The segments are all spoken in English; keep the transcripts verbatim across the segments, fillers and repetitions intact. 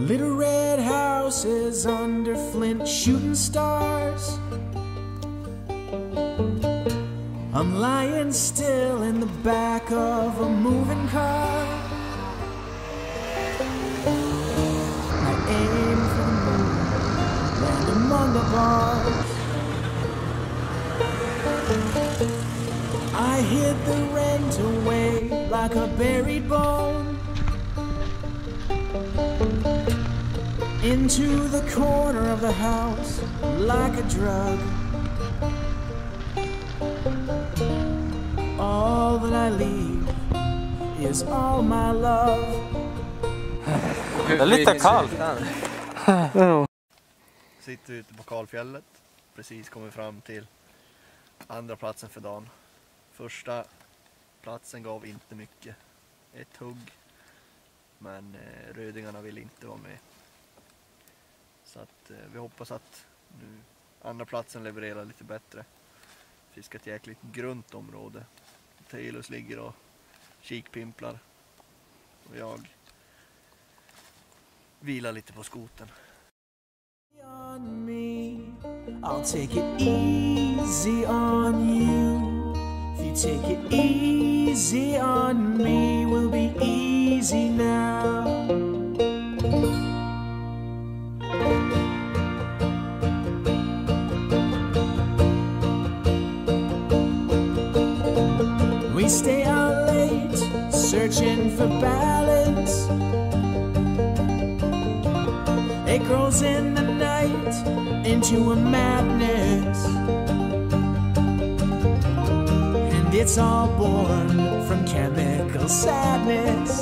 Little red houses under flint shooting stars. I'm lying still in the back of a moving car. I aim for the moon, land among the bars. I hid the rent away like a buried bone into the corner of the house like a drug. All that I leave is all my love. Det är lite kallt. Sitter ute på Kalfjället. Precis kommit fram till andra platsen för dagen. Första platsen gav inte mycket. Ett hugg. Men eh, rödingarna vill inte vara med. Så att eh, vi hoppas att nu andra platsen levererar lite bättre. Fiskat ett jäkligt grunt område. Tailus ligger och kikpimplar. Och jag vilar lite på skoten. On me, I'll take it easy on you. If you take it easy on me, we'll be easy now. We stay out late, searching for balance. It grows in the night into a madness, and it's all born from chemical sadness.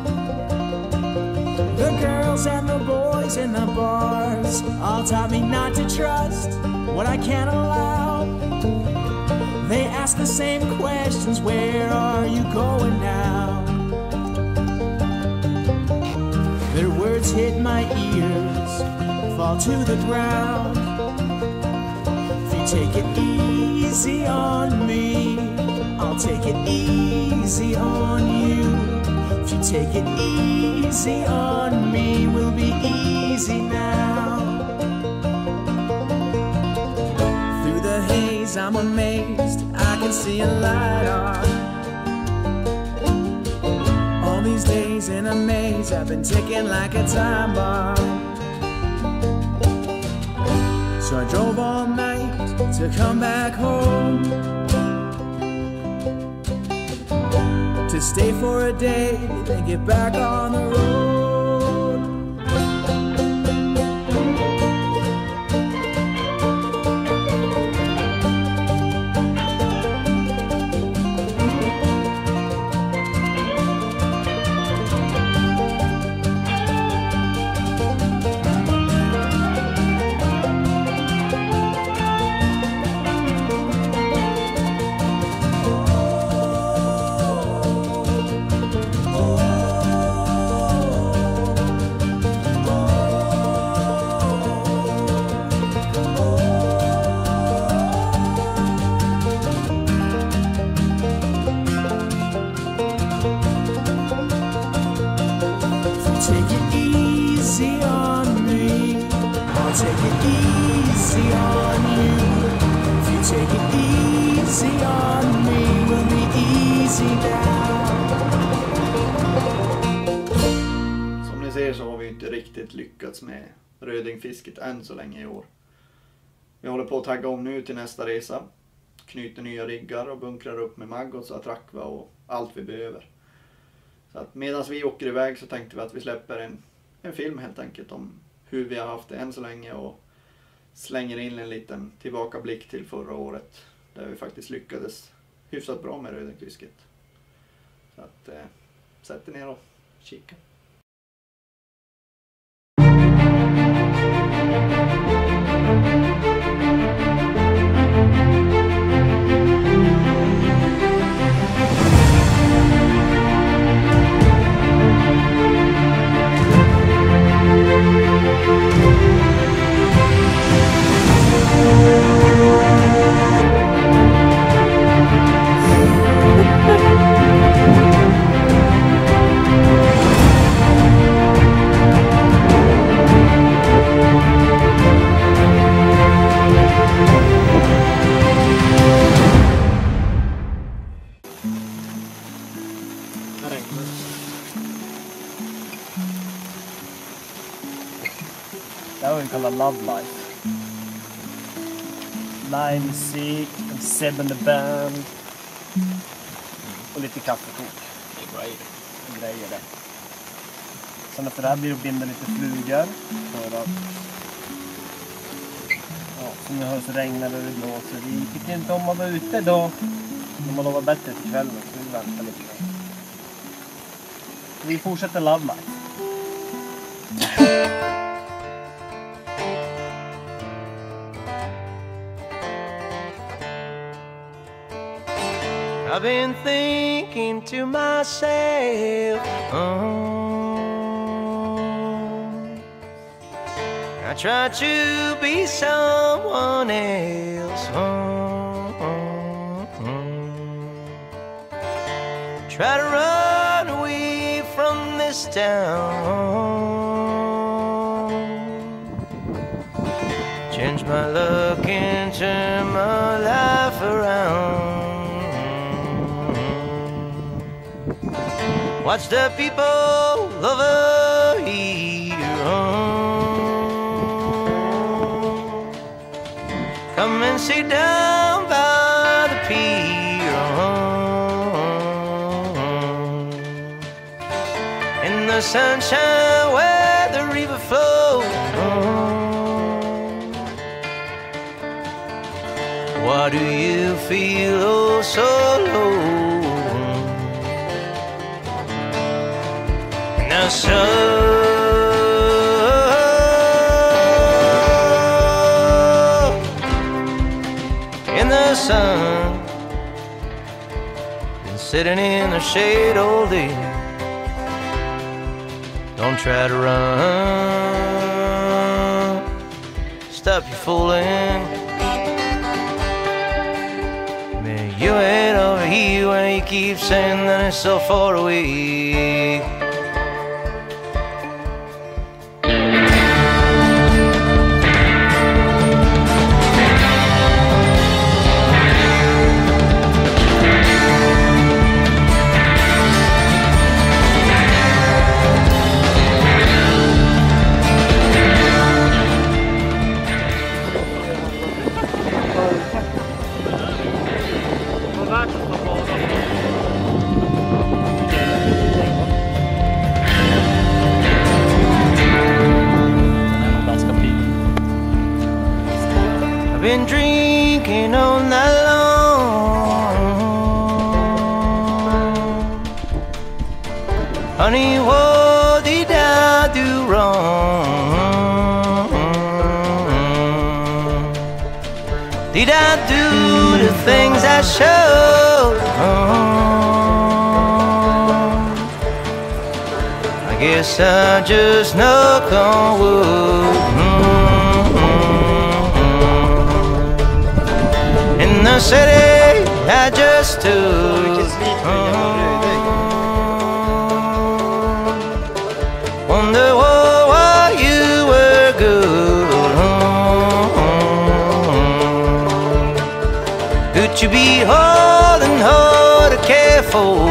The girls and the boys in the bars all taught me not to trust what I can't allow. They ask the same questions, where are you going now? Their words hit my ears, fall to the ground. If you take it easy on me, I'll take it easy on you. If you take it easy on me, we'll be easy now. Through the haze I'm amazed, I can see a light on. All these days in a maze I've been ticking like a time bomb. So I drove all night to come back home, to stay for a day, then get back on the road. Take it easy on me, I'll take it easy on you. If you take it easy on me, we'll be easy now. Som ni ser så har vi inte riktigt lyckats med rödingfisket än så länge i år. Vi håller på att tagga om nu till nästa resa. Knyter nya riggar och bunkrar upp med maggots, atrakva och allt vi behöver. Så att medan vi åker iväg så tänkte vi att vi släpper en, en film helt enkelt om hur vi har haft det än så länge och slänger in en liten tillbakablick till förra året där vi faktiskt lyckades hyfsat bra med rödingfisket. Så att eh, sätt er ner och kika. kallad Love Life. Livemusik, en Seb and the Band och lite kaffekok. Det är grejer. Grejer det. Sen efter det här blir det att binda lite flugor för att ja, som ni hör så regnar det och det blåser. Vi tycker inte om att vara ute då. De har lovat bättre till kvällen så vi väntar lite. Vi fortsätter Love Life. I've been thinking to myself, oh, I try to be someone else, oh, oh, oh. Try to run away from this town, change my luck and turn my life around. Watch the people over here, oh, come and sit down by the pier, oh, in the sunshine where the river flows, oh. Why do you feel oh so low? So in the sun, been sitting in the shade all day. Don't try to run, stop you fooling. Man, you ain't over here when you keep saying that it's so far away. Been drinking all night long, honey, what did I do wrong? Did I do the things I should? I guess I just knock on wood. In the city I just stood, wonder why you were good. Could you be hard and hard to care for?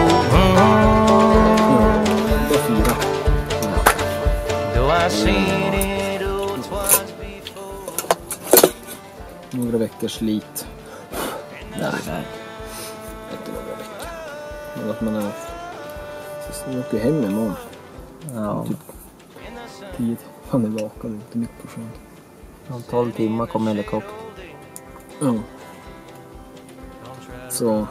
Though I've seen it all twice before. Några veckors slit. Nej, nej. Inte några veckor. Men att man har... Så jag åker hem imorgon. Ja. Typ tio. Han är vakad ute mitt på sjön. Om tolv timmar kommer helikopter. Ja. Så...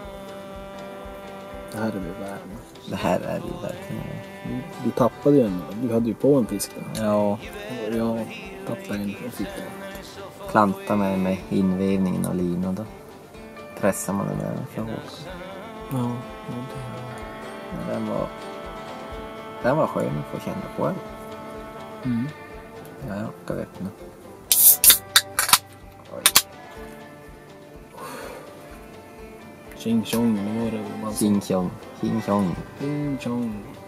Det här är vi värma. Det här är ju verkligen... Du, du tappade ju en. Du hade ju på en fisk där. Ja. Jag tappade en och fick den. Klanta med, med invävningen och lin och då pressar man den där för hårt. Ja. Ja, det... Den var... Den var skön att få känna på den. Mm. Ja, jag ska öppna. Oj. Ching chong, nu var det... Ching chong. Ching chong. Ching chong.